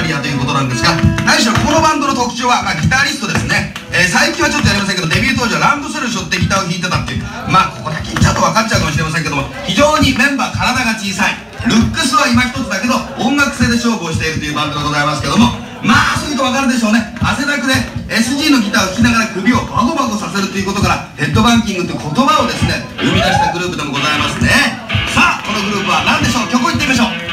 リアということなんですが、何しろこのバンドの特徴は、ギタリストですね。最近はちょっとやりませんけど、デビュー当時はランドセル背負ってギターを弾いてたっていう、ここだけちょっと分かっちゃうかもしれませんけども、非常にメンバー体が小さい、ルックスは今一つだけど音楽性で勝負をしているというバンドでございますけども、そういうと分かるでしょうね。汗だくで SG のギターを弾きながら首をバコバコさせるということから、ヘッドバンキングという言葉をですね生み出したグループでもございますね。さあこのグループは何でしょう。曲を言ってみましょう。